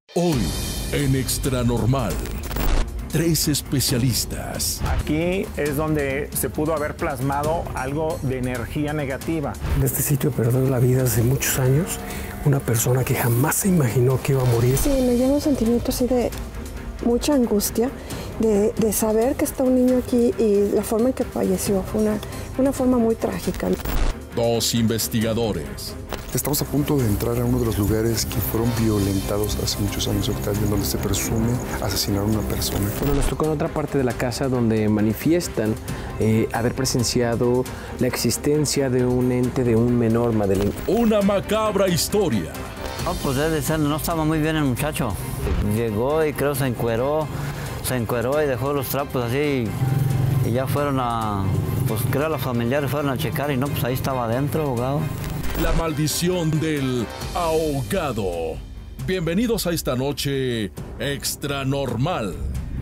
Hoy, en Extra Normal, 3 especialistas. Aquí es donde se pudo haber plasmado algo de energía negativa. En este sitio perdió la vida hace muchos años una persona que jamás se imaginó que iba a morir. Sí, me llena un sentimiento así de mucha angustia, de saber que está un niño aquí y la forma en que falleció fue una forma muy trágica. 2 investigadores. Estamos a punto de entrar a uno de los lugares que fueron violentados hace muchos años, Octavio, donde se presume asesinar a una persona. Bueno, nos tocó en otra parte de la casa donde manifiestan haber presenciado la existencia de un ente, de un menor, Madeleine. Una macabra historia. No, pues desde ser, no estaba muy bien el muchacho. Llegó y creo se encueró y dejó los trapos así y ya fueron a, pues creo los familiares fueron a checar y no, pues ahí estaba adentro, ahogado. La maldición del ahogado. Bienvenidos a esta noche Extra Normal.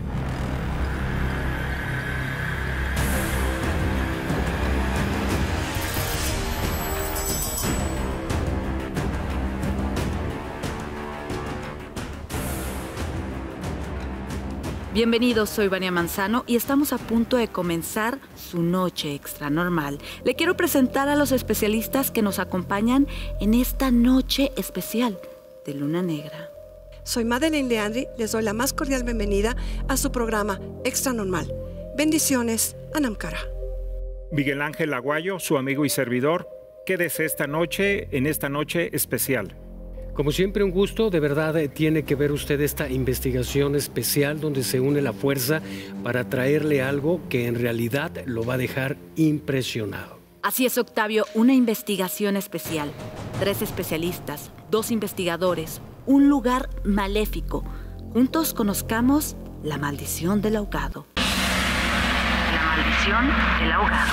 Bienvenidos, soy Vania Manzano y estamos a punto de comenzar su noche extra normal. Le quiero presentar a los especialistas que nos acompañan en esta noche especial de Luna Negra. Soy Madeleine Leandri, les doy la más cordial bienvenida a su programa Extra Normal. Bendiciones, Anamcara. Miguel Ángel Aguayo, su amigo y servidor, quédese esta noche en esta noche especial. Como siempre, un gusto. De verdad, tiene que ver usted esta investigación especial donde se une la fuerza para traerle algo que en realidad lo va a dejar impresionado. Así es, Octavio, una investigación especial. 3 especialistas, 2 investigadores, un lugar maléfico. Juntos conozcamos la maldición del ahogado. La maldición del ahogado.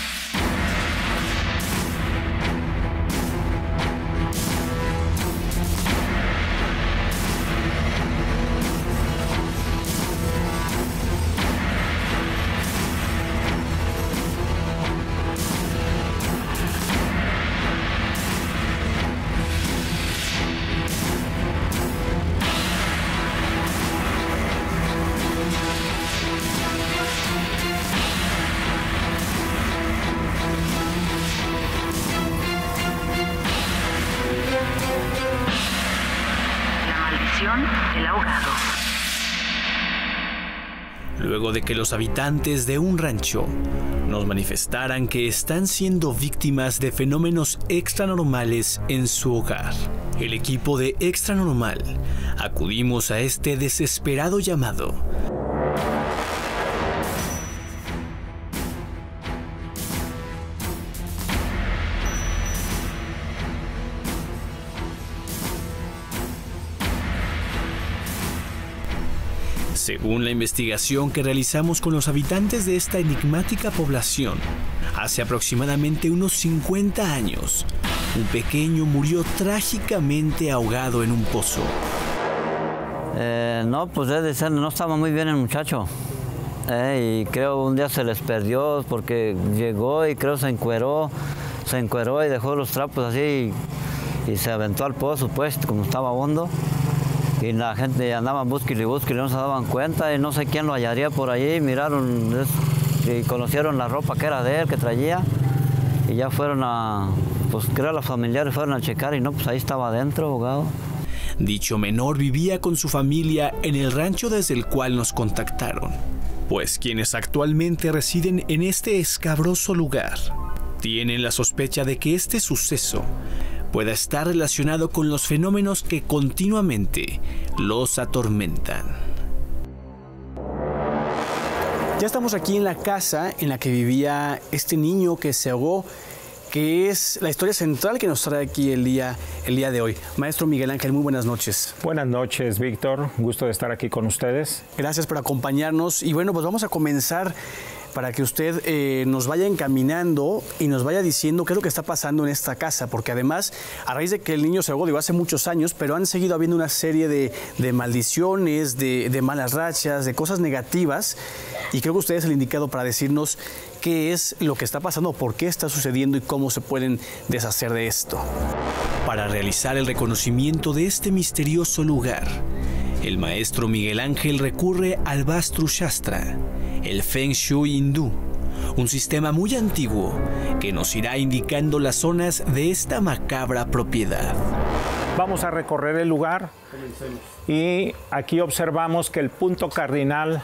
El ahogado. Luego de que los habitantes de un rancho nos manifestaran que están siendo víctimas de fenómenos extranormales en su hogar, el equipo de Extra Normal acudimos a este desesperado llamado. Según la investigación que realizamos con los habitantes de esta enigmática población, hace aproximadamente unos 50 años, un pequeño murió trágicamente ahogado en un pozo. No, pues desde ser, no estaba muy bien el muchacho. Y creo un día se les perdió porque llegó y creo se encueró y dejó los trapos así y se aventó al pozo, pues, como estaba hondo. Y la gente andaba buscando y no se daban cuenta y no sé quién lo hallaría por allí. Miraron y conocieron la ropa que era de él, que traía. Y ya fueron a, pues creo los familiares fueron a checar y no, pues ahí estaba adentro, ahogado. Dicho menor vivía con su familia en el rancho desde el cual nos contactaron. Pues quienes actualmente residen en este escabroso lugar tienen la sospecha de que este suceso pueda estar relacionado con los fenómenos que continuamente los atormentan. Ya estamos aquí en la casa en la que vivía este niño que se ahogó, que es la historia central que nos trae aquí el día de hoy. Maestro Miguel Ángel, muy buenas noches. Buenas noches, Víctor. Gusto de estar aquí con ustedes. Gracias por acompañarnos. Y bueno, pues vamos a comenzar para que usted nos vaya encaminando y nos vaya diciendo qué es lo que está pasando en esta casa, porque además, a raíz de que el niño se ahogó, digo, hace muchos años, pero han seguido habiendo una serie de maldiciones, de malas rachas, de cosas negativas, y creo que usted es el indicado para decirnos qué es lo que está pasando, por qué está sucediendo y cómo se pueden deshacer de esto. Para realizar el reconocimiento de este misterioso lugar, el maestro Miguel Ángel recurre al Vastu Shastra, el Feng Shui hindú, un sistema muy antiguo que nos irá indicando las zonas de esta macabra propiedad. Vamos a recorrer el lugar y aquí observamos que el punto cardinal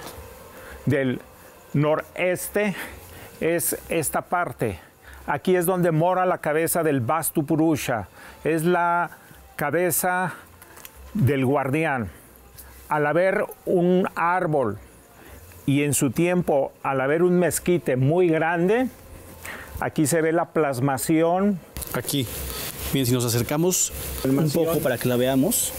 del noreste es esta parte. Aquí es donde mora la cabeza del Vastu Purusha, es la cabeza del guardián. Al haber un árbol y en su tiempo al haber un mezquite muy grande, aquí se ve la plasmación. Aquí, bien, si nos acercamos un poco para que la veamos.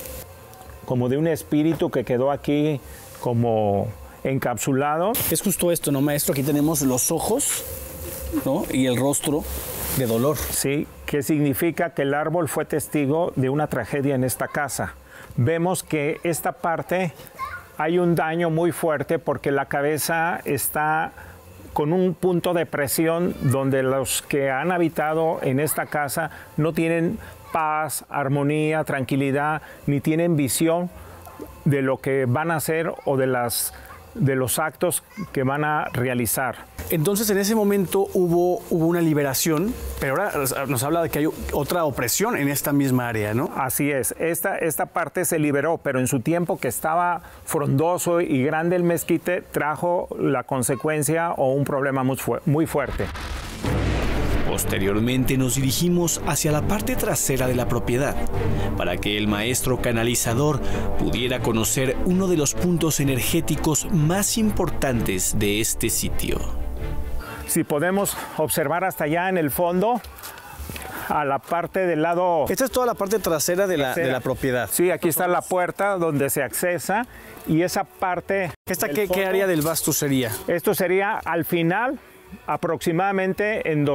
Como de un espíritu que quedó aquí como encapsulado. Es justo esto, ¿no, maestro? Aquí tenemos los ojos, ¿no? Y el rostro de dolor. Sí, que significa que el árbol fue testigo de una tragedia en esta casa. Vemos que esta parte hay un daño muy fuerte porque la cabeza está con un punto de presión donde los que han habitado en esta casa no tienen paz, armonía, tranquilidad, ni tienen visión de lo que van a hacer o de los actos que van a realizar. Entonces, en ese momento hubo una liberación, pero ahora nos habla de que hay otra opresión en esta misma área, ¿no? Así es. Esta parte se liberó, pero en su tiempo que estaba frondoso y grande el mezquite, trajo la consecuencia o un problema muy fuerte. Posteriormente nos dirigimos hacia la parte trasera de la propiedad para que el maestro canalizador pudiera conocer uno de los puntos energéticos más importantes de este sitio. Si podemos observar hasta allá en el fondo, a la parte del lado... Esta es toda la parte trasera de la propiedad. Sí, aquí está la puerta donde se accesa y esa parte... ¿Esta qué área del Vastu sería? Esto sería al final, aproximadamente en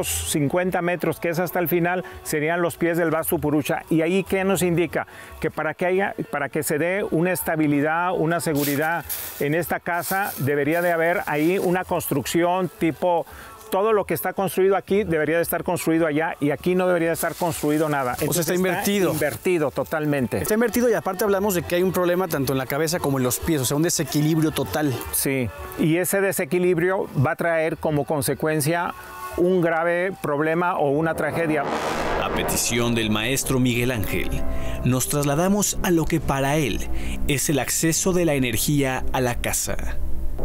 250 metros, que es hasta el final, serían los pies del Vastu Purusha. Y ahí, ¿qué nos indica? Que para que se dé una estabilidad, una seguridad en esta casa, debería de haber ahí una construcción tipo... Todo lo que está construido aquí debería de estar construido allá y aquí no debería de estar construido nada. Entonces, o sea, está invertido. Invertido totalmente. Está invertido y aparte hablamos de que hay un problema tanto en la cabeza como en los pies, o sea, un desequilibrio total. Sí, y ese desequilibrio va a traer como consecuencia un grave problema o una tragedia. A petición del maestro Miguel Ángel, nos trasladamos a lo que para él es el acceso de la energía a la casa.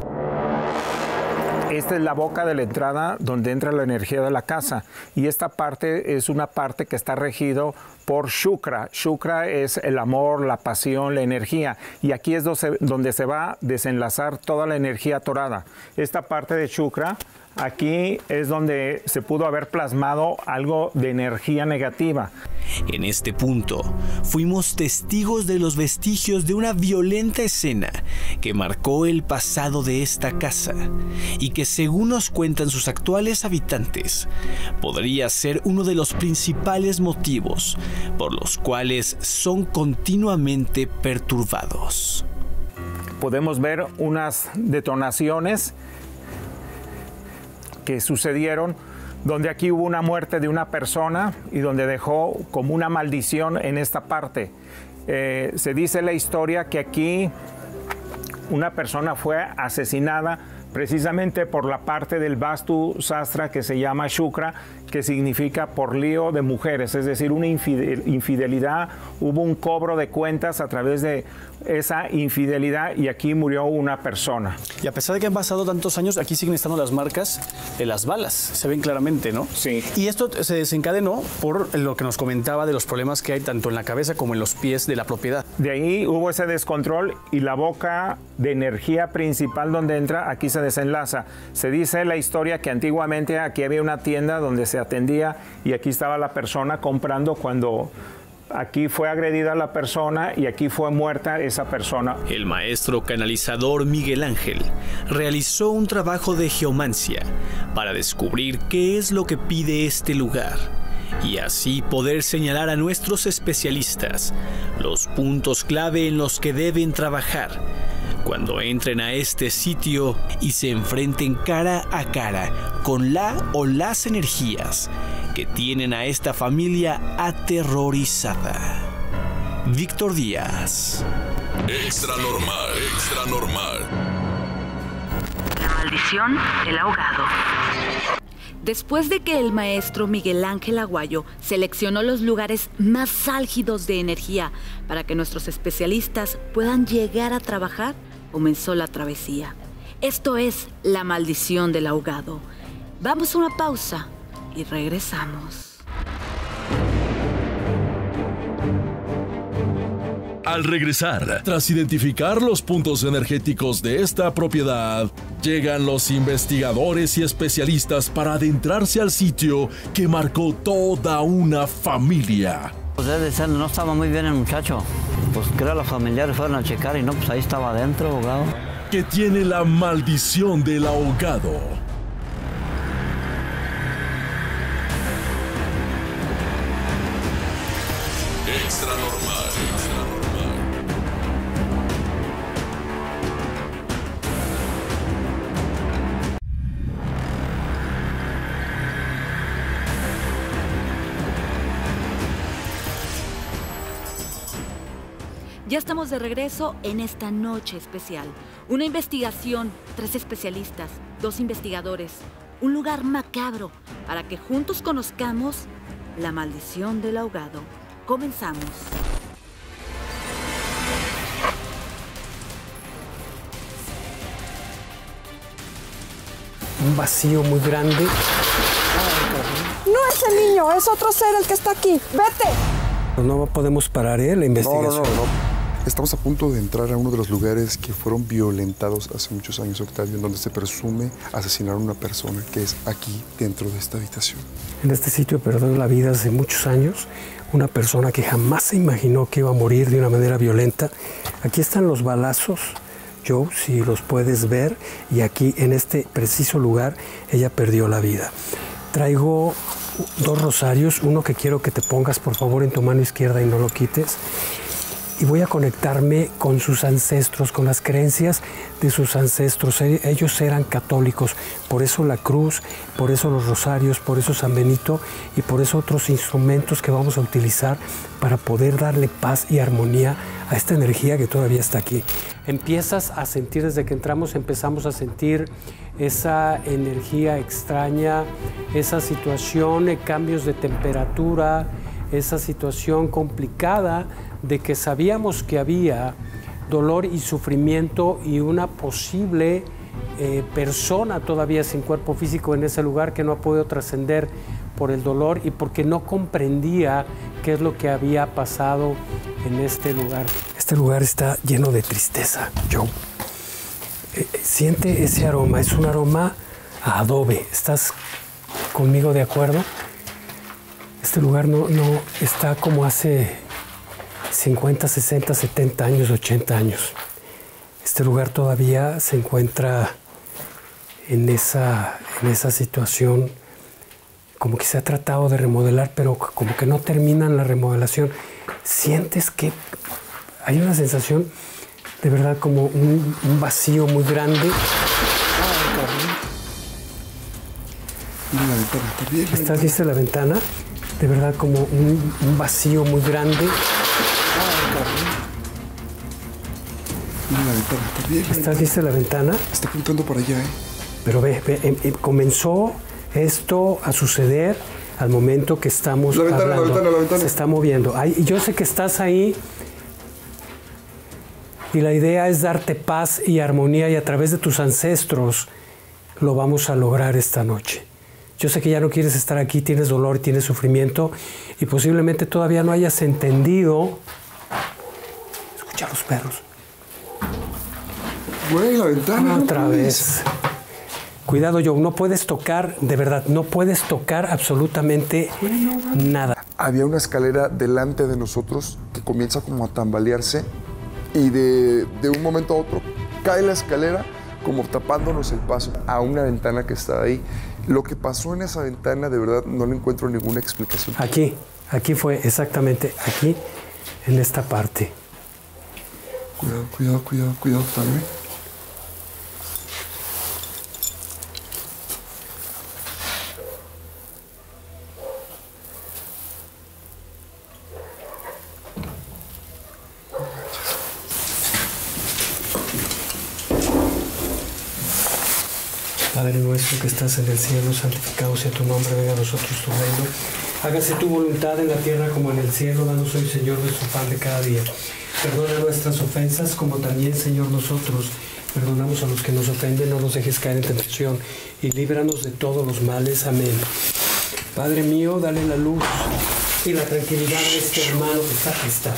Esta es la boca de la entrada donde entra la energía de la casa y esta parte es una parte que está regido por Shukra. Shukra es el amor, la pasión, la energía y aquí es donde se va a desenlazar toda la energía atorada. Esta parte de Shukra, aquí es donde se pudo haber plasmado algo de energía negativa. En este punto, fuimos testigos de los vestigios de una violenta escena que marcó el pasado de esta casa y que, según nos cuentan sus actuales habitantes, podría ser uno de los principales motivos por los cuales son continuamente perturbados. Podemos ver unas detonaciones que sucedieron donde aquí hubo una muerte de una persona y donde dejó como una maldición en esta parte. Se dice la historia que aquí una persona fue asesinada precisamente por la parte del Vastu Shastra que se llama Shukra, que significa por lío de mujeres, es decir, una infidelidad, hubo un cobro de cuentas a través de esa infidelidad y aquí murió una persona. Y a pesar de que han pasado tantos años, aquí siguen estando las marcas de las balas, se ven claramente, ¿no? Sí. Y esto se desencadenó por lo que nos comentaba de los problemas que hay tanto en la cabeza como en los pies de la propiedad. De ahí hubo ese descontrol y la boca de energía principal donde entra, aquí se desenlaza. Se dice la historia que antiguamente aquí había una tienda donde se atendía y aquí estaba la persona comprando cuando aquí fue agredida la persona y aquí fue muerta esa persona. El maestro canalizador Miguel Ángel realizó un trabajo de geomancia para descubrir qué es lo que pide este lugar y así poder señalar a nuestros especialistas los puntos clave en los que deben trabajar cuando entren a este sitio y se enfrenten cara a cara con la o las energías que tienen a esta familia aterrorizada. Víctor Díaz. Extra normal, extra normal. La maldición del ahogado. Después de que el maestro Miguel Ángel Aguayo seleccionó los lugares más álgidos de energía para que nuestros especialistas puedan llegar a trabajar, comenzó la travesía. Esto es la maldición del ahogado. Vamos a una pausa y regresamos. Al regresar, tras identificar los puntos energéticos de esta propiedad, llegan los investigadores y especialistas para adentrarse al sitio que marcó toda una familia. Pues debe ser, no estaba muy bien el muchacho. Pues creo los familiares fueron a checar y no, pues ahí estaba adentro, ahogado. Que tiene la maldición del ahogado. Extra normal, extra normal. Ya estamos de regreso en esta noche especial. Una investigación, 3 especialistas, 2 investigadores, un lugar macabro para que juntos conozcamos la maldición del ahogado. Comenzamos. Un vacío muy grande. No es el niño, es otro ser el que está aquí. ¡Vete! No podemos parar, la investigación. No. Estamos a punto de entrar a uno de los lugares que fueron violentados hace muchos años, Octavio, en donde se presume asesinaron a una persona, que es aquí, dentro de esta habitación. En este sitio perdió la vida hace muchos años una persona que jamás se imaginó que iba a morir de una manera violenta. Aquí están los balazos, Joe, si los puedes ver, y aquí, en este preciso lugar, ella perdió la vida. Traigo 2 rosarios, uno que quiero que te pongas, por favor, en tu mano izquierda y no lo quites. Y voy a conectarme con sus ancestros, con las creencias de sus ancestros. Ellos eran católicos, por eso la cruz, por eso los rosarios, por eso San Benito y por eso otros instrumentos que vamos a utilizar para poder darle paz y armonía a esta energía que todavía está aquí. Empiezas a sentir, desde que entramos empezamos a sentir esa energía extraña, esa situación, cambios de temperatura, esa situación complicada de que sabíamos que había dolor y sufrimiento y una posible persona todavía sin cuerpo físico en ese lugar que no ha podido trascender por el dolor y porque no comprendía qué es lo que había pasado en este lugar. Este lugar está lleno de tristeza, Joe. Siente ese aroma, es un aroma a adobe. ¿Estás conmigo de acuerdo? Este lugar no está como hace 50, 60, 70 años, 80 años. Este lugar todavía se encuentra en esa situación, como que se ha tratado de remodelar, pero como que no terminan la remodelación. Sientes que hay una sensación de verdad como un vacío muy grande. ¿Estás lista la ventana? De verdad como un vacío muy grande. ¿Estás lista la ventana? Está apuntando para allá, Pero comenzó esto a suceder al momento que estamos hablando. La ventana. Se está moviendo. Yo sé que estás ahí y la idea es darte paz y armonía y a través de tus ancestros lo vamos a lograr esta noche. Yo sé que ya no quieres estar aquí, tienes dolor, tienes sufrimiento y posiblemente todavía no hayas entendido. Escucha a los perros. Güey, la ventana. Otra vez. Cuidado, Joe, no puedes tocar, de verdad, no puedes tocar absolutamente nada. Había una escalera delante de nosotros que comienza como a tambalearse y de un momento a otro cae la escalera como tapándonos el paso a una ventana que está ahí. Lo que pasó en esa ventana, de verdad, no le encuentro ninguna explicación. Aquí fue exactamente aquí, en esta parte. Cuidado, también. Padre nuestro que estás en el cielo, santificado sea tu nombre, venga a nosotros tu reino. Hágase tu voluntad en la tierra como en el cielo. Danos hoy, Señor, nuestro pan de cada día. Perdona nuestras ofensas, como también, Señor, nosotros perdonamos a los que nos ofenden. No nos dejes caer en tentación y líbranos de todos los males. Amén. Padre mío, dale la luz y la tranquilidad a este hermano que está.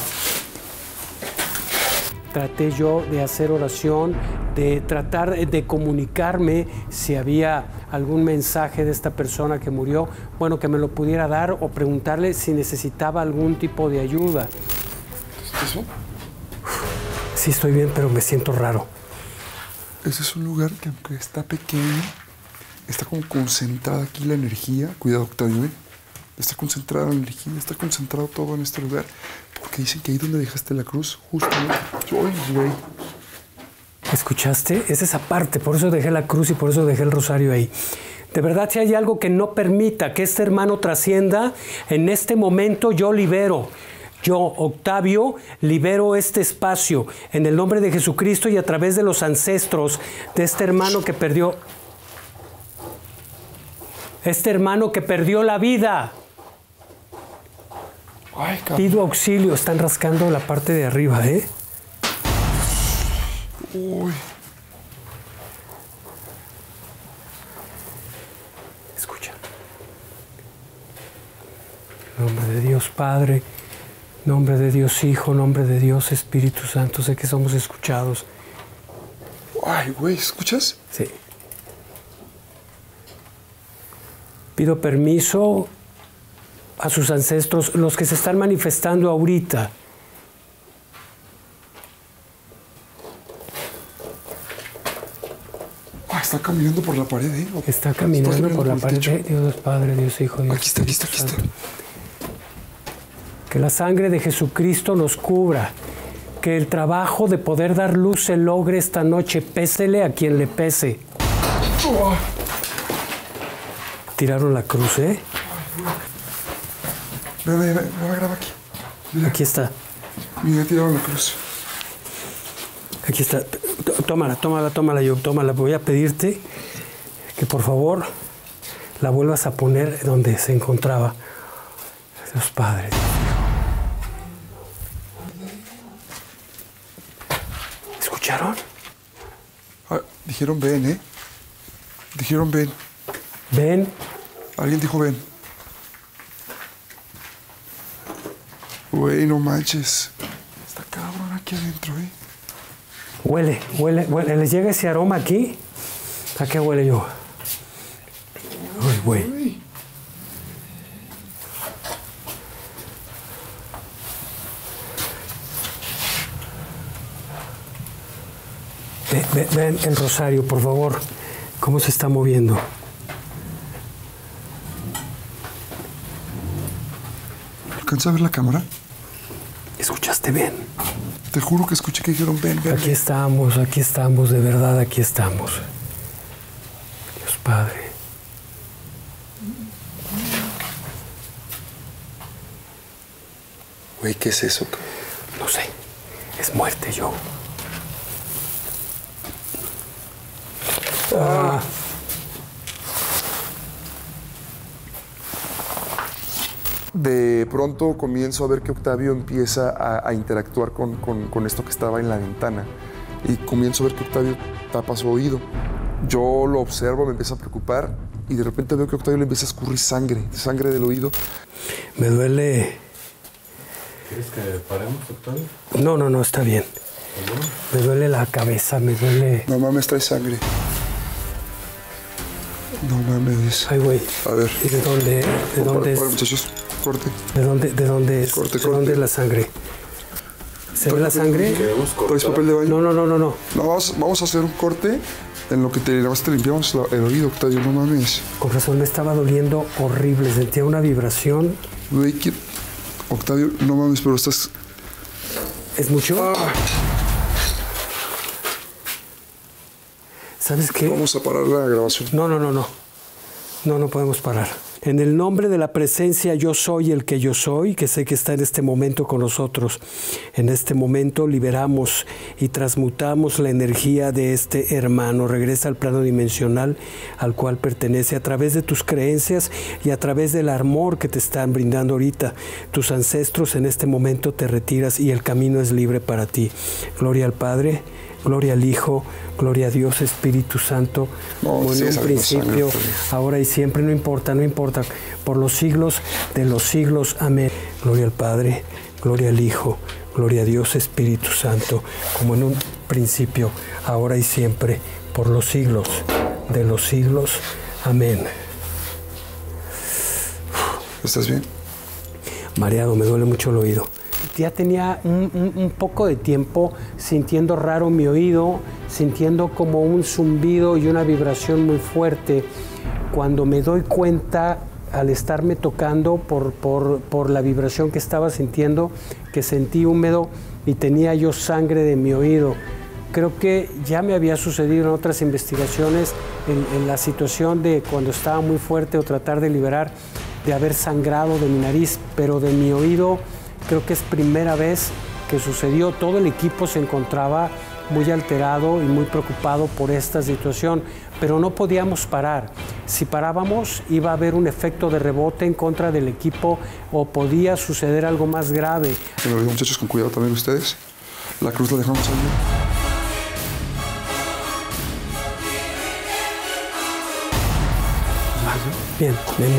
Traté yo de hacer oración, de tratar de comunicarme si había algún mensaje de esta persona que murió, bueno, que me lo pudiera dar o preguntarle si necesitaba algún tipo de ayuda. ¿Eso? Sí, estoy bien, pero me siento raro. Ese es un lugar que, aunque está pequeño, está como concentrada aquí la energía. Cuidado, Octavio, ¿eh? Está concentrada la energía, está concentrado todo en este lugar. Porque dicen que ahí donde dejaste la cruz, justamente. ¡Ay, güey! ¿Escuchaste? Es esa parte, por eso dejé la cruz y por eso dejé el rosario ahí. De verdad, si hay algo que no permita que este hermano trascienda, en este momento yo libero. Yo, Octavio, libero este espacio en el nombre de Jesucristo y a través de los ancestros de este hermano que perdió. Este hermano que perdió la vida. Ay, pido auxilio. Están rascando la parte de arriba, ¿eh? Uy. Escucha. Nombre de Dios Padre, nombre de Dios Hijo, nombre de Dios Espíritu Santo. Sé que somos escuchados. Ay, güey, ¿escuchas? Sí. Pido permiso a sus ancestros, los que se están manifestando ahorita. Está caminando por la pared, ¿eh? Está caminando por la pared. Dios Padre, Dios Hijo, Dios Aquí está. Que la sangre de Jesucristo nos cubra. Que el trabajo de poder dar luz se logre esta noche. Pésele a quien le pese. Oh. Tiraron la cruz, ¿eh? Ve, graba aquí. Mira. Aquí está. Mira, tiraron la cruz. Aquí está. Tómala, yo, tómala. Voy a pedirte que por favor la vuelvas a poner donde se encontraba. Dios Padre. ¿Escucharon? Ah, dijeron ven, ¿eh? Dijeron ven. ¿Ven? Alguien dijo ven. Güey, no manches. Está cabrón aquí adentro, ¿eh? Huele. ¿Les llega ese aroma aquí? ¿A qué huele yo? Uy, güey. Ven el rosario, por favor. ¿Cómo se está moviendo? ¿Alcanza a ver la cámara? ¿Escuchaste bien? Te juro que escuché que dijeron ven. Aquí estamos, de verdad, aquí estamos. Dios Padre. Güey, ¿qué es eso? No sé, es muerte, yo. De pronto comienzo a ver que Octavio empieza a interactuar con esto que estaba en la ventana y comienzo a ver que Octavio tapa su oído. Yo lo observo, me empieza a preocupar y de repente veo que Octavio le empieza a escurrir sangre del oído. Me duele. ¿Quieres que paremos, Octavio? No, está bien. Me duele la cabeza, me duele. No mames, trae sangre. No mames. Ay, güey. A ver. ¿Y de dónde? ¿De dónde es? Muchachos, corte. ¿De dónde es? Corte. ¿De dónde es la sangre? ¿Se ve la sangre? ¿Traes papel de baño? No. Vamos a hacer un corte en lo que te limpiamos el oído, Octavio, no mames. Con razón, me estaba doliendo horrible. Sentía una vibración. Güey, Octavio, no mames, pero estás... ¿Es mucho? ¿Sabes qué? Vamos a parar la grabación. No. No podemos parar. En el nombre de la presencia yo soy el que yo soy, que sé que está en este momento con nosotros. En este momento liberamos y transmutamos la energía de este hermano. Regresa al plano dimensional al cual pertenece a través de tus creencias y a través del amor que te están brindando ahorita. Tus ancestros en este momento te retiras y el camino es libre para ti. Gloria al Padre, gloria al Hijo, gloria a Dios, Espíritu Santo, como en un principio, ahora y siempre, no importa, por los siglos de los siglos. Amén. Gloria al Padre, gloria al Hijo, gloria a Dios, Espíritu Santo, como en un principio, ahora y siempre, por los siglos de los siglos. Amén. ¿Estás bien? Mareado, me duele mucho el oído. Ya tenía un poco de tiempo sintiendo raro mi oído, sintiendo como un zumbido y una vibración muy fuerte. Cuando me doy cuenta, al estarme tocando por la vibración que estaba sintiendo, que sentí húmedo y tenía yo sangre de mi oído. Creo que ya me había sucedido en otras investigaciones en la situación de cuando estaba muy fuerte o tratar de liberar, de haber sangrado de mi nariz, pero de mi oído creo que es primera vez que sucedió. Todo el equipo se encontraba muy alterado y muy preocupado por esta situación, pero no podíamos parar. Si parábamos iba a haber un efecto de rebote en contra del equipo o podía suceder algo más grave. Muchachos, con cuidado también ustedes. La cruz la dejamos ahí. Bien.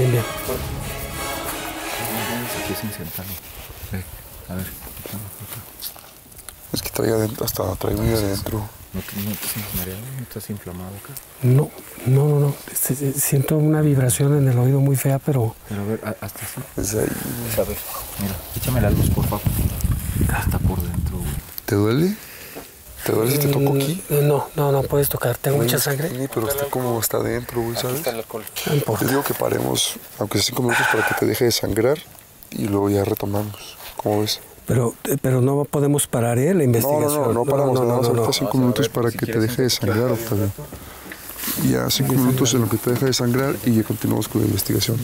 Aquí sin sentarlo. A ver. Es que traigo muy adentro. ¿No te sientes mareado? ¿No estás inflamado acá? No. Siento una vibración en el oído muy fea, pero... Pero a ver, hasta así. Es ahí. A ver, mira, échame la luz, por favor. Está por dentro, güey. ¿Te duele? ¿Te duele si te toco aquí? No puedes tocar. Tengo mucha sangre. Sí, pero está como está adentro, güey, ¿sabes? Está el alcohol. No importa. Te digo que paremos, aunque sea 5 minutos, para que te deje de sangrar y luego ya retomamos. ¿Cómo ves? Pero no podemos parar, la investigación. No paramos. Nada más ahorita 5 minutos para que te deje de sangrar, Octavio. Y ya 5 minutos en lo que te deja de sangrar y ya continuamos con la investigación.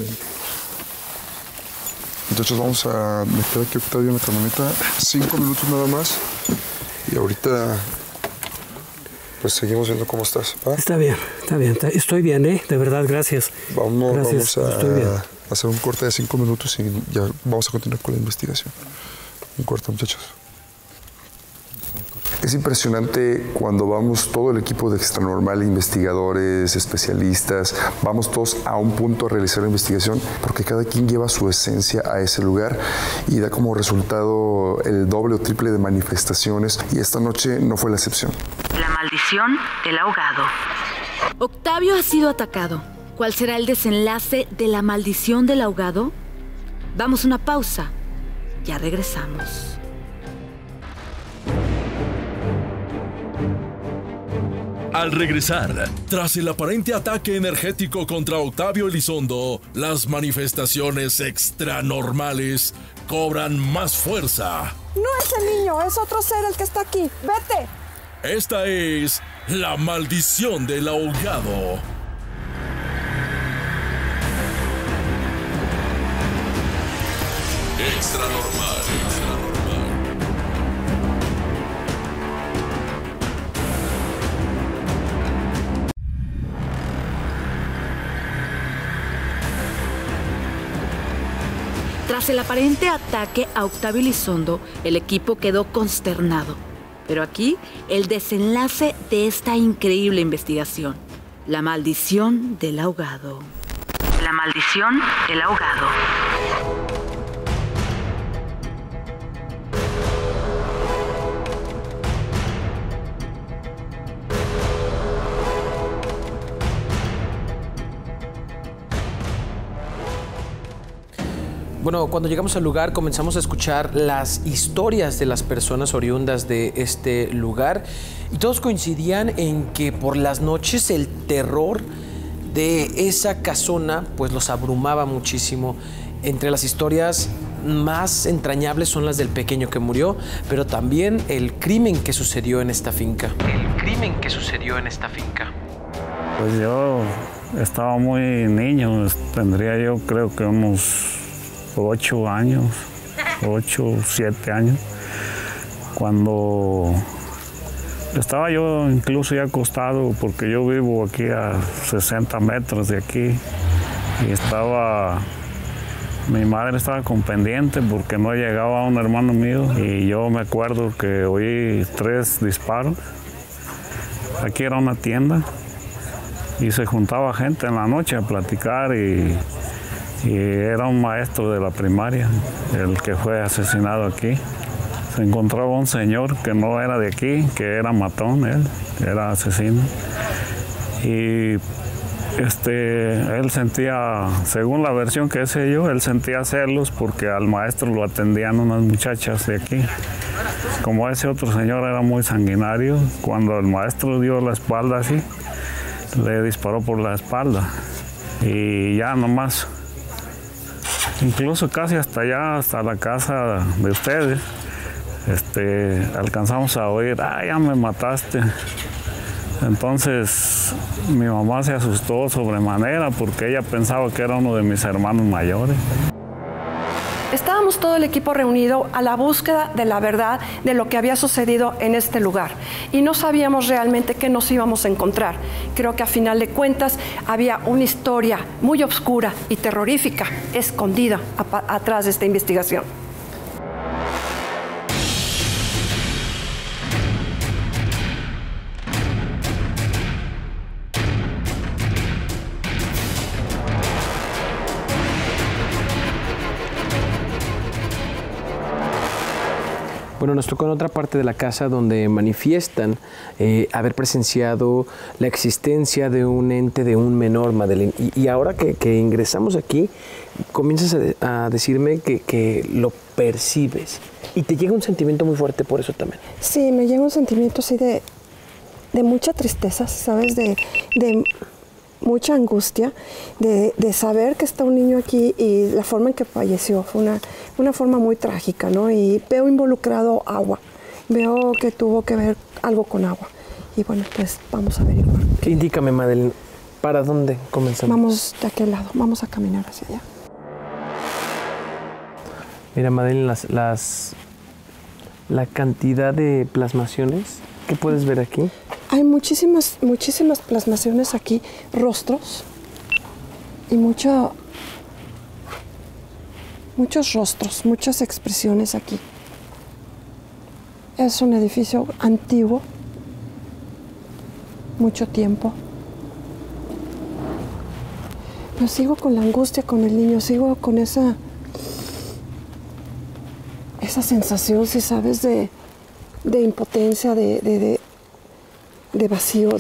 Entonces vamos a meter aquí a Octavio en la camioneta. 5 minutos nada más. Y ahorita pues seguimos viendo cómo estás. ¿Va? Está bien. Estoy bien, de verdad, gracias. Vamos Estoy bien. a hacer un corte de 5 minutos y ya vamos a continuar con la investigación. Un corte, muchachos. Es impresionante cuando vamos todo el equipo de Extranormal, investigadores, especialistas, vamos todos a un punto a realizar la investigación porque cada quien lleva su esencia a ese lugar y da como resultado el doble o triple de manifestaciones y esta noche no fue la excepción. La maldición del ahogado. Octavio ha sido atacado. ¿Cuál será el desenlace de la maldición del ahogado? Damos una pausa. Ya regresamos. Al regresar, tras el aparente ataque energético contra Octavio Elizondo, las manifestaciones extranormales cobran más fuerza. No es el niño, es otro ser el que está aquí. ¡Vete! Esta es la maldición del ahogado. Extranormal. Tras el aparente ataque a Octavio Elizondo, el equipo quedó consternado. Pero aquí, el desenlace de esta increíble investigación. La maldición del ahogado. La maldición del ahogado. Bueno, cuando llegamos al lugar comenzamos a escuchar las historias de las personas oriundas de este lugar y todos coincidían en que por las noches el terror de esa casona pues los abrumaba muchísimo. Entre las historias más entrañables son las del pequeño que murió, pero también el crimen que sucedió en esta finca. Pues yo estaba muy niño, tendría yo creo que unos 8 años, 8, 7 años, cuando estaba yo incluso ya acostado, porque yo vivo aquí a 60 metros de aquí, y mi madre estaba con pendiente porque no llegaba un hermano mío, y yo me acuerdo que oí 3 disparos. Aquí era una tienda y se juntaba gente en la noche a platicar, y era un maestro de la primaria el que fue asesinado aquí. Se encontraba un señor que no era de aquí, que era matón, él era asesino. Y él sentía, según la versión que sé yo, él sentía celos porque al maestro lo atendían unas muchachas de aquí. Como ese otro señor era muy sanguinario, cuando el maestro dio la espalda así, le disparó por la espalda. Y ya nomás, incluso casi hasta allá, hasta la casa de ustedes, alcanzamos a oír, ¡ah, ya me mataste! Entonces mi mamá se asustó sobremanera porque ella pensaba que era uno de mis hermanos mayores. Estábamos todo el equipo reunido a la búsqueda de la verdad de lo que había sucedido en este lugar y no sabíamos realmente qué nos íbamos a encontrar. Creo que a final de cuentas había una historia muy oscura y terrorífica escondida atrás de esta investigación. Bueno, nos tocó en otra parte de la casa donde manifiestan haber presenciado la existencia de un ente, de un menor, Madeleine. Y ahora que ingresamos aquí, comienzas a decirme que lo percibes. Y te llega un sentimiento muy fuerte por eso también. Sí, me llega un sentimiento así de mucha tristeza, ¿sabes? De mucha angustia, de saber que está un niño aquí y la forma en que falleció fue una forma muy trágica, ¿no? Y veo involucrado agua, veo que tuvo que ver algo con agua. Y bueno, pues vamos a averiguar. Indícame, Madeleine, ¿para dónde comenzamos? Vamos de aquel lado, vamos a caminar hacia allá. Mira, Madeleine, la cantidad de plasmaciones que puedes ver aquí. Hay muchísimas plasmaciones aquí, rostros y muchos rostros, muchas expresiones aquí. Es un edificio antiguo, mucho tiempo. Pero sigo con la angustia con el niño, sigo con esa sensación, si sabes, de impotencia, de vacío,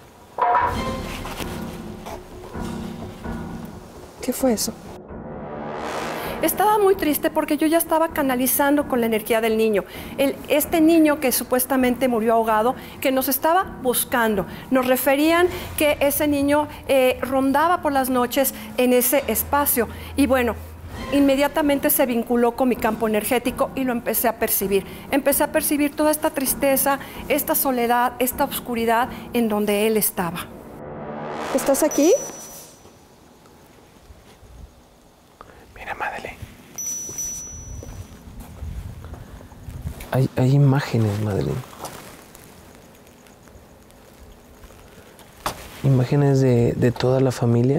¿Qué fue eso? Estaba muy triste porque yo ya estaba canalizando con la energía del niño. Este niño que supuestamente murió ahogado, que nos estaba buscando. Nos referían que ese niño rondaba por las noches en ese espacio. Y bueno, inmediatamente se vinculó con mi campo energético y lo empecé a percibir. Empecé a percibir toda esta tristeza, esta soledad, esta oscuridad en donde él estaba. ¿Estás aquí? Mira, Madeleine. Hay imágenes, Madeleine. Imágenes de toda la familia.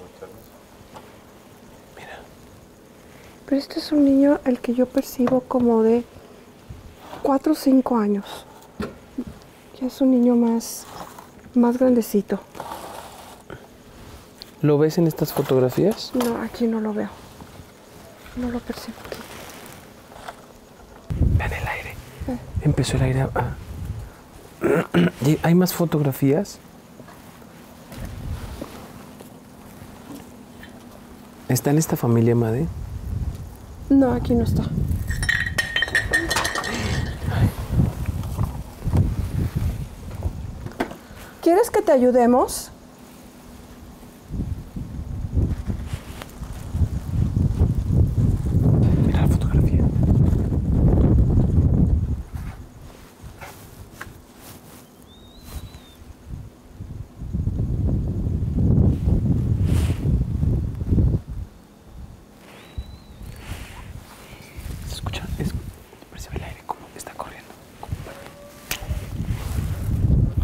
Pero este es un niño el que yo percibo como de 4 o 5 años. Ya es un niño más grandecito. ¿Lo ves en estas fotografías? No, aquí no lo veo. No lo percibo aquí. Vean el aire. Empezó el aire a... ¿Hay más fotografías? ¿Está en esta familia, Madeleine? No, aquí no está. ¿Quieres que te ayudemos? Mira la fotografía.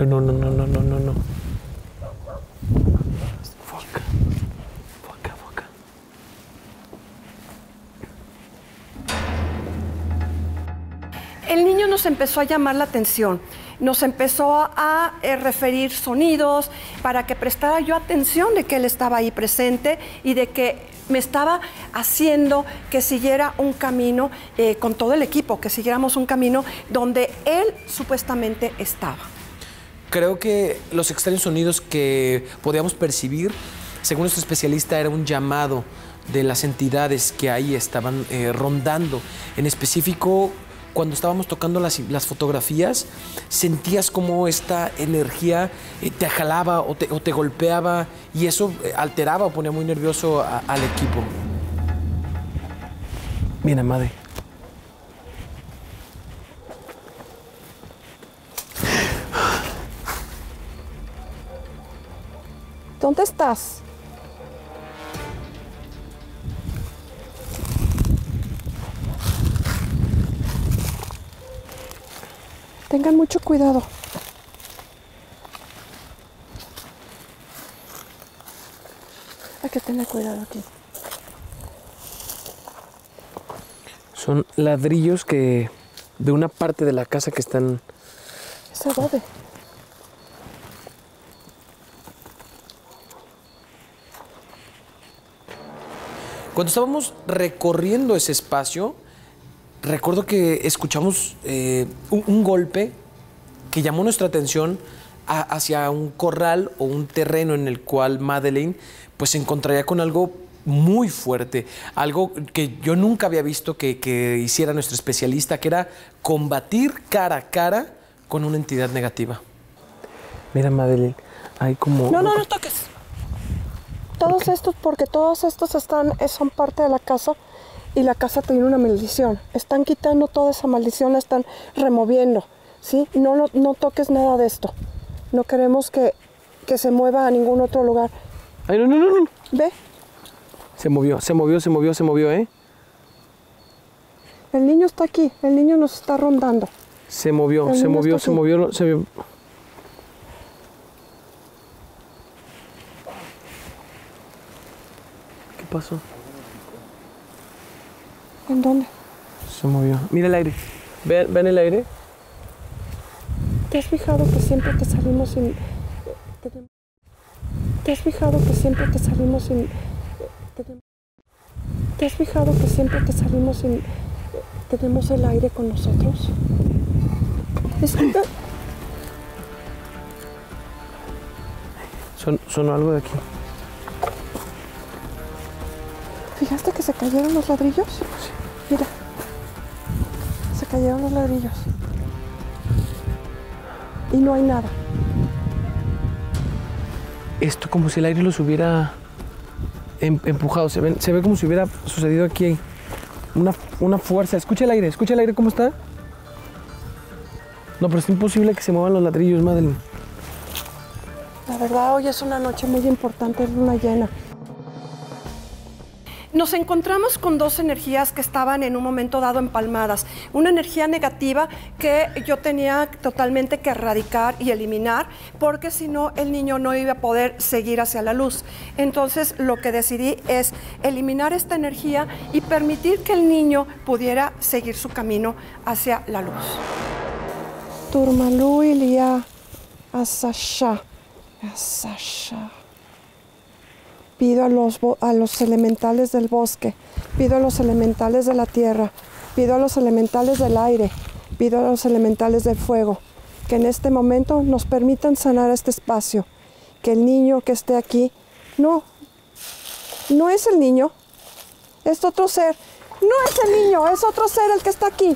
no. Foca. El niño nos empezó a llamar la atención, nos empezó a referir sonidos para que prestara yo atención de que él estaba ahí presente y de que me estaba haciendo que siguiera un camino con todo el equipo, que siguiéramos un camino donde él supuestamente estaba. Creo que los extraños sonidos que podíamos percibir, según nuestro especialista, era un llamado de las entidades que ahí estaban rondando. En específico, cuando estábamos tocando las fotografías, sentías como esta energía te jalaba o te golpeaba y eso alteraba o ponía muy nervioso al equipo. Mira, madre. ¿Dónde estás? Tengan mucho cuidado. Hay que tener cuidado aquí. Son ladrillos que de una parte de la casa que están... ¿Es adobe? Cuando estábamos recorriendo ese espacio, recuerdo que escuchamos un golpe que llamó nuestra atención hacia un corral o un terreno en el cual Madeleine pues se encontraría con algo muy fuerte, algo que yo nunca había visto que hiciera nuestro especialista, que era combatir cara a cara con una entidad negativa. Mira, Madeleine, hay como... No toques. Todos estos, porque todos estos son parte de la casa y la casa tiene una maldición. Están quitando toda esa maldición, la están removiendo, ¿sí? No toques nada de esto. No queremos que se mueva a ningún otro lugar. Ay, no. ¿Ve? Se movió, ¿eh? El niño está aquí, el niño nos está rondando. Se movió. ¿Qué pasó? ¿En dónde? Se movió. Mira el aire. ¿Ven el aire? ¿Te has fijado que siempre que salimos sin... ¿Te has fijado que siempre que salimos sin... ¿Te has fijado que siempre que salimos sin... tenemos el aire con nosotros? Sonó algo de aquí. ¿Fijaste que se cayeron los ladrillos? Sí. Mira, se cayeron los ladrillos. Y no hay nada. Esto como si el aire los hubiera empujado. Se ve como si hubiera sucedido aquí una fuerza. Escucha el aire cómo está. No, pero es imposible que se muevan los ladrillos, Madeleine. La verdad, hoy es una noche muy importante, es luna llena. Nos encontramos con dos energías que estaban en un momento dado empalmadas. Una energía negativa que yo tenía totalmente que erradicar y eliminar, porque si no, el niño no iba a poder seguir hacia la luz. Entonces, lo que decidí es eliminar esta energía y permitir que el niño pudiera seguir su camino hacia la luz. Turmalú Ilia Asasha. Pido a los elementales del bosque, pido a los elementales de la tierra, pido a los elementales del aire, pido a los elementales del fuego, que en este momento nos permitan sanar este espacio, que el niño que esté aquí, no es el niño, es otro ser, no es el niño, es otro ser el que está aquí,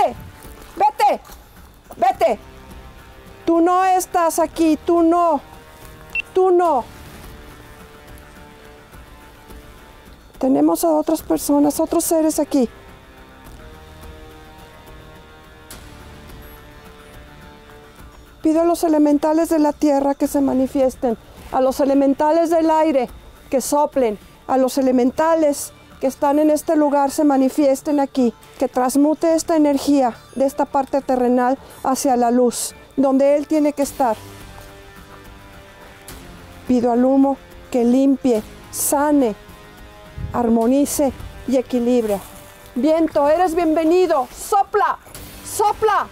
vete, tú no estás aquí, tú no. Tenemos a otras personas, otros seres aquí. Pido a los elementales de la tierra que se manifiesten, a los elementales del aire que soplen, a los elementales que están en este lugar se manifiesten aquí, que transmute esta energía de esta parte terrenal hacia la luz, donde él tiene que estar. Pido al humo que limpie, sane, armonice y equilibre. Viento, eres bienvenido. ¡Sopla! ¡Sopla!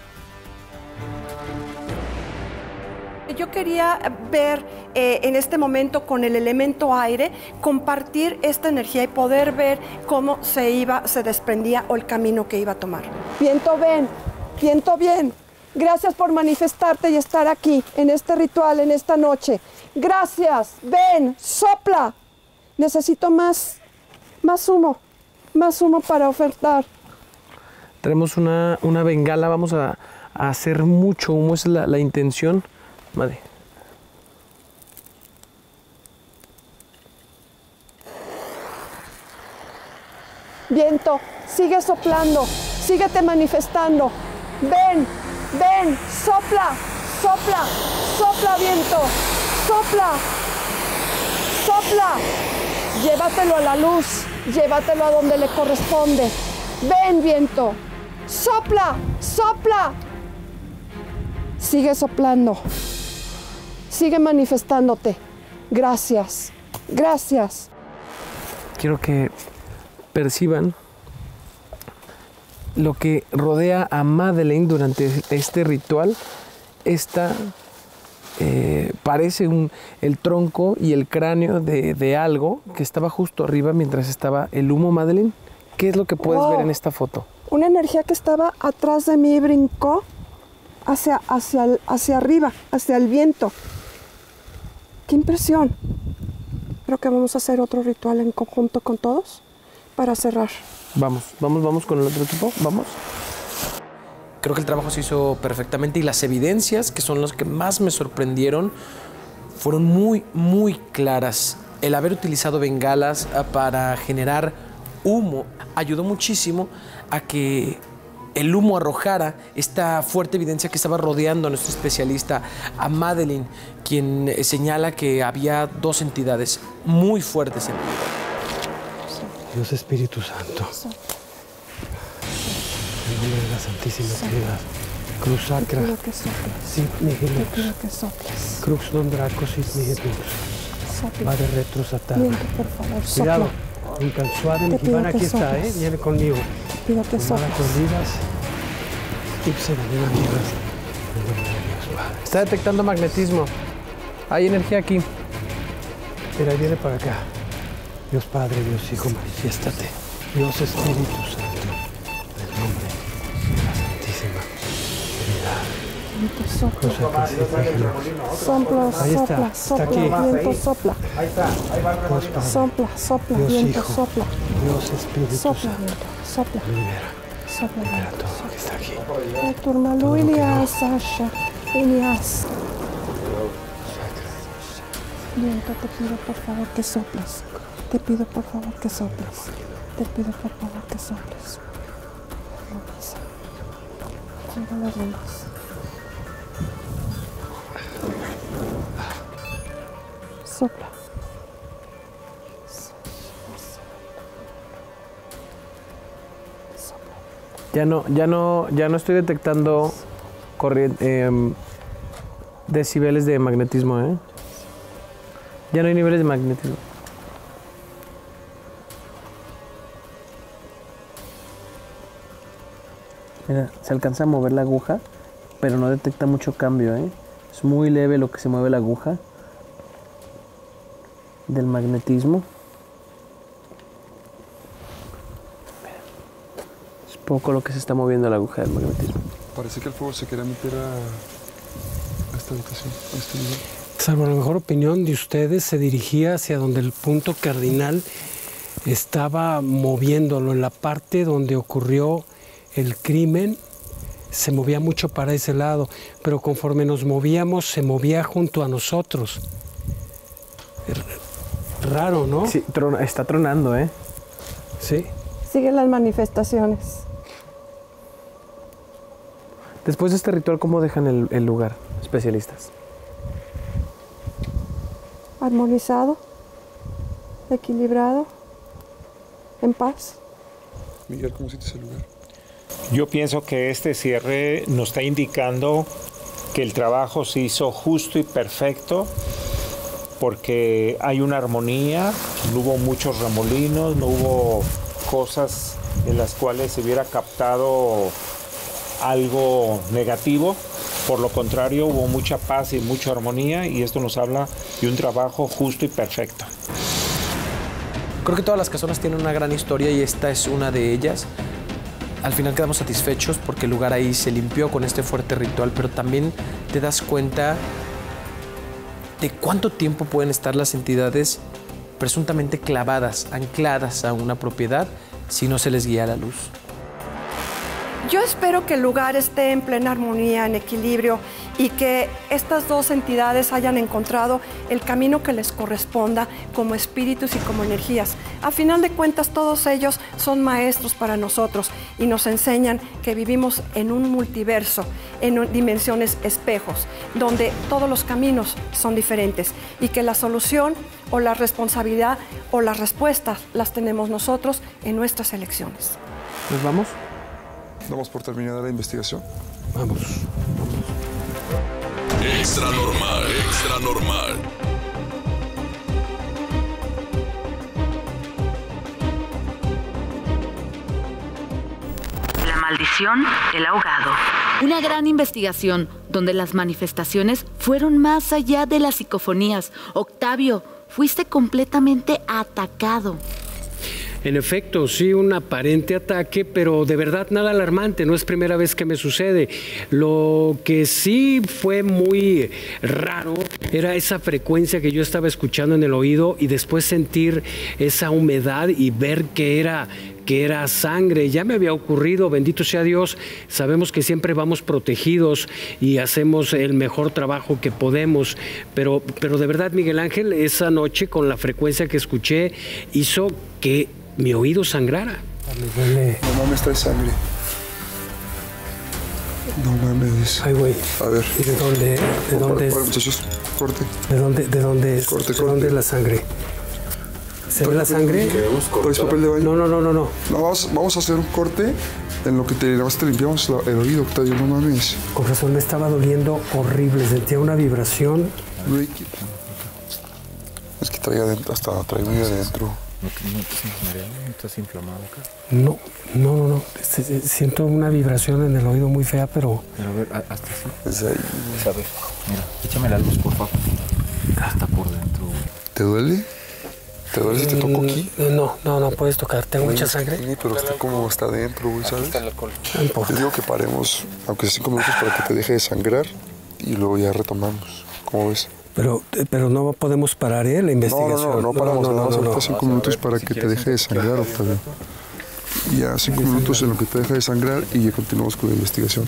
Yo quería ver en este momento con el elemento aire, compartir esta energía y poder ver cómo se desprendía o el camino que iba a tomar. Viento, ven. Viento, bien. Gracias por manifestarte y estar aquí en este ritual, en esta noche. Gracias. Ven, sopla. Necesito más humo para ofertar. Tenemos una bengala, vamos a hacer mucho humo, esa es la intención. Madre. Viento, sigue soplando, síguete manifestando. Ven, ven, sopla, sopla, sopla, viento, sopla, sopla. Llévatelo a la luz, llévatelo a donde le corresponde. Ven, viento, sopla, sopla. Sigue soplando. Sigue manifestándote. Gracias. Gracias. Quiero que perciban lo que rodea a Madeleine durante este ritual. Parece el tronco y el cráneo de algo que estaba justo arriba mientras estaba el humo, Madeleine. ¿Qué es lo que puedes ver en esta foto? Una energía que estaba atrás de mí brincó hacia arriba, hacia el viento. ¡Qué impresión! Creo que vamos a hacer otro ritual en conjunto con todos para cerrar. Vamos con el otro equipo, vamos. Creo que el trabajo se hizo perfectamente y las evidencias, que son las que más me sorprendieron, fueron muy, muy claras. El haber utilizado bengalas para generar humo ayudó muchísimo a que el humo arrojara esta fuerte evidencia que estaba rodeando a nuestro especialista, a Madeleine, quien señala que había dos entidades muy fuertes en el lugar. Dios Espíritu Santo, en nombre de la Santísima Trinidad, Cruz Sacra, Sit Nihilux, Crux non Draco Sit Nihilux, Padre Retro Satana. Cuidado, un tan suave, mi Iván aquí está, viene conmigo. Pídate soplas. Está detectando magnetismo. Hay energía aquí. Mira, viene para acá. Dios Padre, Dios Hijo, manifiéstate. Dios Espíritu Santo, en el nombre de la Santísima Trinidad. Sopla, ahí sopla, está sopla, aquí. viento, sopla. Ahí está, ahí va. Dios Padre, sopla, sopla, Dios viento, Hijo, sopla. Dios Espíritu Sopla, Santo. viento, sopla. Libera. Sopla, Libera viento. todo lo que está aquí. Turmalu Ilias, Sasha, Ilias. Viento, te pido por favor que soples. Te pido por favor que soples. Te pido por favor que soples. Llega las demás. Sopla. Ya no estoy detectando decibeles de magnetismo, ¿eh? Ya no hay niveles de magnetismo. Mira, se alcanza a mover la aguja, pero no detecta mucho cambio, ¿eh? Es muy leve lo que se mueve la aguja del magnetismo. Es poco lo que se está moviendo la aguja del magnetismo. Parece que el fuego se quería meter a esta habitación, a este lugar. Salvo la mejor opinión de ustedes, se dirigía hacia donde el punto cardinal estaba moviéndolo, en la parte donde ocurrió el crimen, se movía mucho para ese lado, pero conforme nos movíamos, se movía junto a nosotros. Raro, ¿no? Sí, está tronando, ¿eh? Sí. Siguen las manifestaciones. Después de este ritual, ¿cómo dejan el lugar, especialistas? Armonizado, equilibrado, en paz. Miguel, ¿cómo sientes el lugar? Yo pienso que este cierre nos está indicando que el trabajo se hizo justo y perfecto porque hay una armonía, no hubo muchos remolinos, no hubo cosas en las cuales se hubiera captado algo negativo. Por lo contrario, hubo mucha paz y mucha armonía, y esto nos habla de un trabajo justo y perfecto. Creo que todas las casonas tienen una gran historia y esta es una de ellas. Al final quedamos satisfechos porque el lugar ahí se limpió con este fuerte ritual, pero también te das cuenta de cuánto tiempo pueden estar las entidades presuntamente clavadas, ancladas a una propiedad si no se les guía la luz. Yo espero que el lugar esté en plena armonía, en equilibrio, y que estas dos entidades hayan encontrado el camino que les corresponda como espíritus y como energías. A final de cuentas, todos ellos son maestros para nosotros y nos enseñan que vivimos en un multiverso, en dimensiones espejos, donde todos los caminos son diferentes y que la solución o la responsabilidad o las respuestas las tenemos nosotros en nuestras elecciones. ¿Nos vamos? Damos por terminada la investigación. Vamos. Extra normal, extra normal. La maldición del ahogado. Una gran investigación donde las manifestaciones fueron más allá de las psicofonías. Octavio, fuiste completamente atacado. En efecto, sí, un aparente ataque, pero de verdad nada alarmante, no es primera vez que me sucede. Lo que sí fue muy raro era esa frecuencia que yo estaba escuchando en el oído y después sentir esa humedad y ver que era sangre. Ya me había ocurrido, bendito sea Dios, sabemos que siempre vamos protegidos y hacemos el mejor trabajo que podemos, pero de verdad, Miguel Ángel, esa noche con la frecuencia que escuché hizo que mi oído sangrara. Me duele. No mames, trae sangre. No mames. Ay, güey. A ver. ¿Y de dónde? ¿De dónde es? Muchachos, corte. ¿De dónde es? Corte. ¿De dónde es la sangre? ¿Se ve la sangre? ¿Traes papel de baño? No. Vamos a hacer un corte en lo que te limpiamos el oído, Octavio, no mames. Con razón, me estaba doliendo horrible, sentía una vibración. Es que trae muy adentro. ¿No estás inflamado acá? No. Siento una vibración en el oído muy fea, pero... Pero a ver, hasta así. Es ahí. A ver, mira, échame la luz, por favor. Está por dentro. ¿Te duele? ¿Te duele si te toco aquí? No puedes tocar. Tengo mucha sangre. Sí, pero está como hasta adentro, güey, ¿sabes? Está el alcohol. No importa. Te digo que paremos, aunque sea 5 minutos, para que te deje de sangrar y luego ya retomamos. ¿Cómo ves? Pero no podemos parar, la investigación. No paramos. Vamos ahorita 5 minutos para que te deje de sangrar, Octavio. Y ya 5 minutos en lo que te deja de sangrar y ya continuamos con la investigación.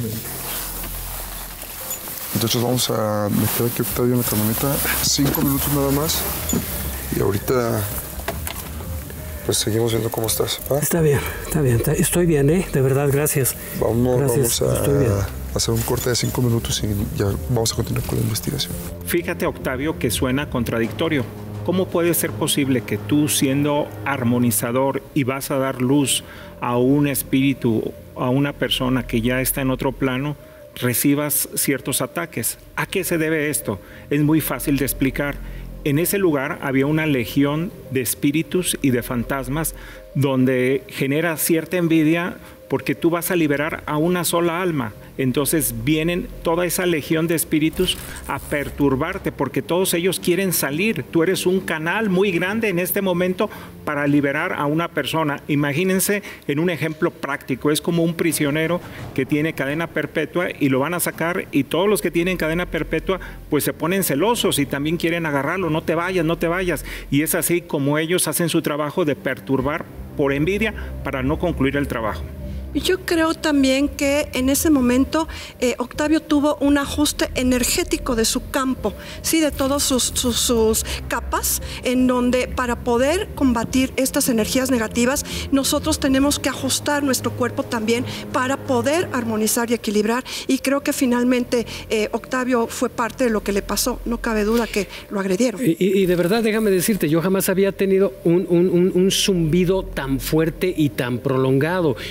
Entonces vamos a meter aquí a Octavio en la camioneta 5 minutos nada más. Y ahorita pues seguimos viendo cómo estás. ¿Va? Está bien. Estoy bien, de verdad, gracias. Vamos Estoy bien. a hacer un corte de 5 minutos y ya vamos a continuar con la investigación. Fíjate, Octavio, que suena contradictorio. ¿Cómo puede ser posible que tú, siendo armonizador y vas a dar luz a un espíritu, a una persona que ya está en otro plano, recibas ciertos ataques? ¿A qué se debe esto? Es muy fácil de explicar. En ese lugar había una legión de espíritus y de fantasmas donde genera cierta envidia porque tú vas a liberar a una sola alma. Entonces vienen toda esa legión de espíritus a perturbarte porque todos ellos quieren salir. Tú eres un canal muy grande en este momento para liberar a una persona. Imagínense en un ejemplo práctico. Es como un prisionero que tiene cadena perpetua y lo van a sacar, y todos los que tienen cadena perpetua pues se ponen celosos y también quieren agarrarlo. No te vayas. Y es así como ellos hacen su trabajo de perturbar por envidia para no concluir el trabajo. Yo creo también que en ese momento Octavio tuvo un ajuste energético de su campo, ¿sí? De todas sus capas, en donde para poder combatir estas energías negativas, nosotros tenemos que ajustar nuestro cuerpo también para poder armonizar y equilibrar. Y creo que finalmente Octavio fue parte de lo que le pasó. No cabe duda que lo agredieron. Y de verdad, déjame decirte, yo jamás había tenido un zumbido tan fuerte y tan prolongado. Sí hubo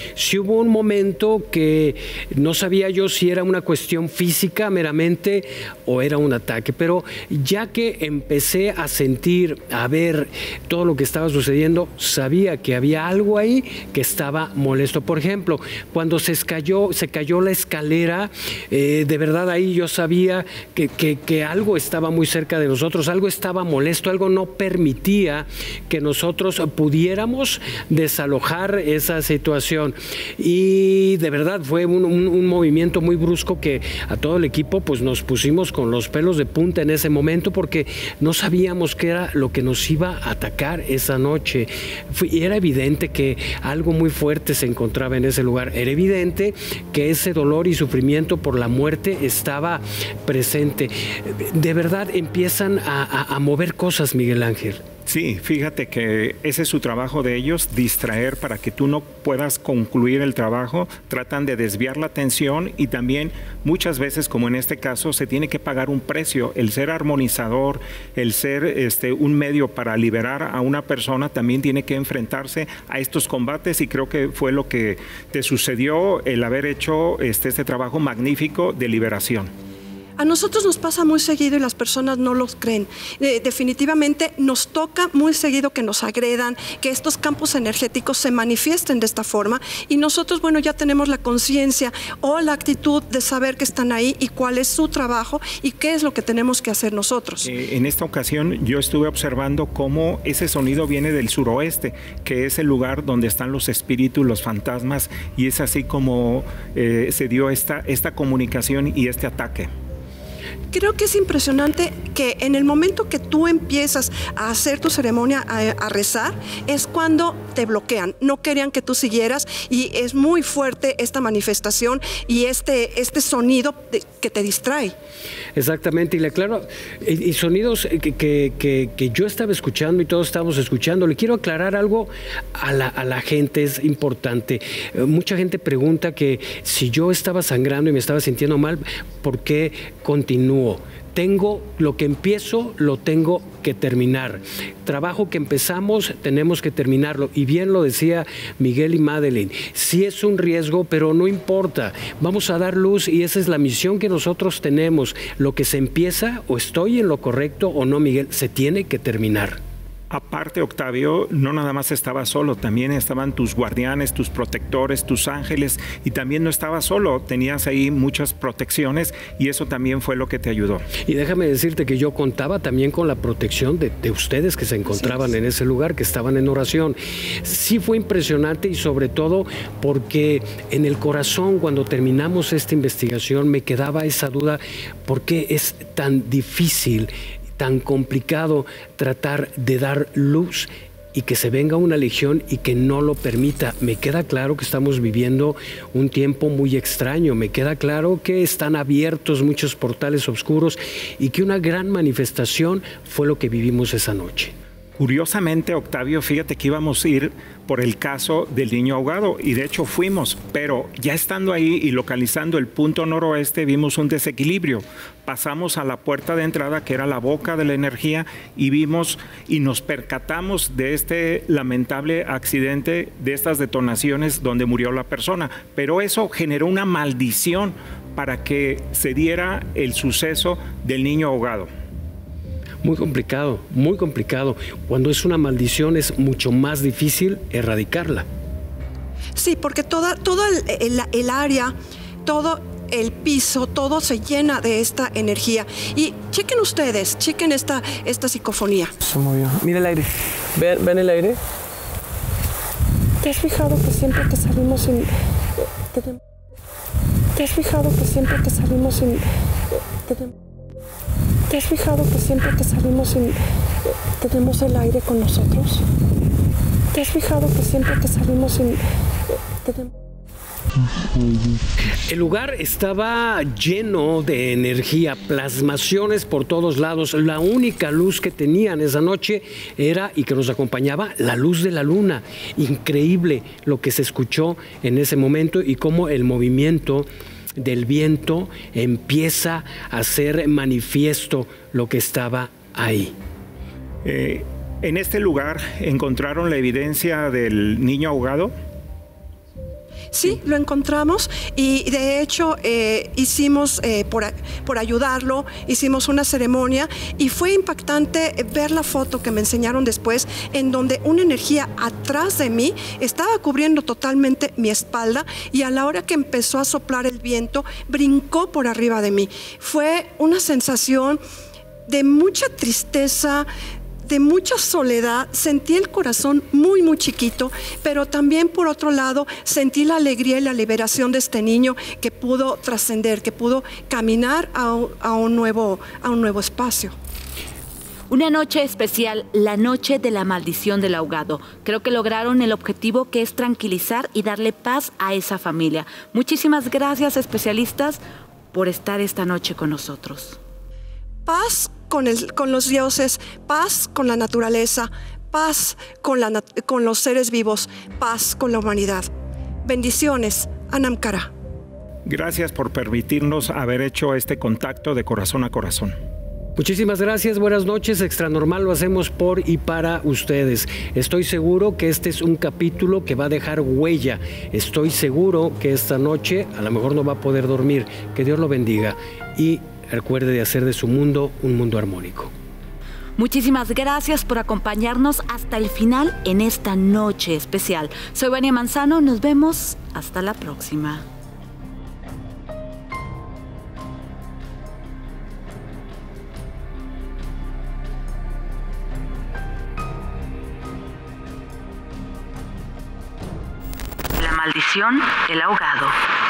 hubo un momento que no sabía yo si era una cuestión física meramente o era un ataque, pero ya que empecé a sentir, a ver todo lo que estaba sucediendo, sabía que había algo ahí que estaba molesto. Por ejemplo, cuando se cayó la escalera, de verdad ahí yo sabía que algo estaba muy cerca de nosotros, algo estaba molesto, algo no permitía que nosotros pudiéramos desalojar esa situación. Y de verdad fue un movimiento muy brusco que a todo el equipo pues nos pusimos con los pelos de punta en ese momento, porque no sabíamos qué era lo que nos iba a atacar esa noche. Y era evidente que algo muy fuerte se encontraba en ese lugar. Era evidente que ese dolor y sufrimiento por la muerte estaba presente. De verdad empiezan a mover cosas, Miguel Ángel. Sí, fíjate que ese es su trabajo de ellos, distraer para que tú no puedas concluir el trabajo. Tratan de desviar la atención y también muchas veces, como en este caso, se tiene que pagar un precio. El ser armonizador, el ser un medio para liberar a una persona, también tiene que enfrentarse a estos combates, y creo que fue lo que te sucedió el haber hecho este trabajo magnífico de liberación. A nosotros nos pasa muy seguido y las personas no los creen. Definitivamente nos toca muy seguido que nos agredan, que estos campos energéticos se manifiesten de esta forma, y nosotros, bueno, ya tenemos la conciencia o la actitud de saber que están ahí y cuál es su trabajo y qué es lo que tenemos que hacer nosotros. En esta ocasión yo estuve observando cómo ese sonido viene del suroeste, que es el lugar donde están los espíritus, los fantasmas, y es así como se dio esta comunicación y este ataque. Creo que es impresionante que en el momento que tú empiezas a hacer tu ceremonia, a rezar, es cuando te bloquean. No querían que tú siguieras, y es muy fuerte esta manifestación y este sonido que te distrae. Exactamente, y le aclaro, y sonidos que yo estaba escuchando y todos estábamos escuchando. Le quiero aclarar algo a la gente, es importante. Mucha gente pregunta que si yo estaba sangrando y me estaba sintiendo mal, ¿por qué continúo? Tengo lo que empiezo, lo tengo que terminar. Trabajo que empezamos, tenemos que terminarlo. Y bien lo decía Miguel y Madeline, sí es un riesgo, pero no importa. Vamos a dar luz, y esa es la misión que nosotros tenemos. Lo que se empieza, o estoy en lo correcto o no, Miguel, se tiene que terminar. Aparte, Octavio, no nada más estabas solo, también estaban tus guardianes, tus protectores, tus ángeles, y también no estabas solo, tenías ahí muchas protecciones, y eso también fue lo que te ayudó. Y déjame decirte que yo contaba también con la protección de ustedes que se encontraban en ese lugar, que estaban en oración. Sí fue impresionante, y sobre todo porque en el corazón, cuando terminamos esta investigación, me quedaba esa duda: ¿por qué es tan difícil, tan complicado tratar de dar luz y que se venga una legión y que no lo permita? Me queda claro que estamos viviendo un tiempo muy extraño, me queda claro que están abiertos muchos portales oscuros y que una gran manifestación fue lo que vivimos esa noche. Curiosamente, Octavio, fíjate que íbamos a ir por el caso del niño ahogado, y de hecho fuimos, pero ya estando ahí y localizando el punto noroeste, vimos un desequilibrio. Pasamos a la puerta de entrada, que era la boca de la energía, y vimos y nos percatamos de este lamentable accidente, de estas detonaciones donde murió la persona. Pero eso generó una maldición para que se diera el suceso del niño ahogado. Muy complicado, muy complicado. Cuando es una maldición es mucho más difícil erradicarla. Sí, porque todo el área, todo el piso, todo se llena de esta energía. Y chequen ustedes, chequen esta psicofonía. Se movió. Mira el aire. ¿Ven el aire? ¿Te has fijado que siempre que salimos sin... ¿Te has fijado que siempre que salimos sin... ¿Te has fijado que siempre que salimos tenemos el aire con nosotros? ¿Te has fijado que siempre que salimos El lugar estaba lleno de energía, plasmaciones por todos lados. La única luz que tenían esa noche era, y que nos acompañaba, la luz de la luna. Increíble lo que se escuchó en ese momento y cómo el movimiento del viento empieza a hacer manifiesto lo que estaba ahí. En este lugar encontraron la evidencia del niño ahogado. Sí, lo encontramos y de hecho hicimos, por ayudarlo, hicimos una ceremonia y fue impactante ver la foto que me enseñaron después, en donde una energía atrás de mí estaba cubriendo totalmente mi espalda y a la hora que empezó a soplar el viento, brincó por arriba de mí. Fue una sensación de mucha tristeza, de mucha soledad. Sentí el corazón muy, muy chiquito, pero también por otro lado sentí la alegría y la liberación de este niño que pudo trascender, que pudo caminar a un nuevo espacio. Una noche especial, la noche de la maldición del ahogado. Creo que lograron el objetivo, que es tranquilizar y darle paz a esa familia. Muchísimas gracias, especialistas, por estar esta noche con nosotros. Paz con los dioses, paz con la naturaleza, paz con los seres vivos, paz con la humanidad. Bendiciones, Anam Cara. Gracias por permitirnos haber hecho este contacto de corazón a corazón. Muchísimas gracias, buenas noches. Extranormal lo hacemos por y para ustedes. Estoy seguro que este es un capítulo que va a dejar huella. Estoy seguro que esta noche a lo mejor no va a poder dormir. Que Dios lo bendiga y recuerde de hacer de su mundo un mundo armónico. Muchísimas gracias por acompañarnos hasta el final en esta noche especial. Soy Vania Manzano, nos vemos hasta la próxima. La maldición del ahogado.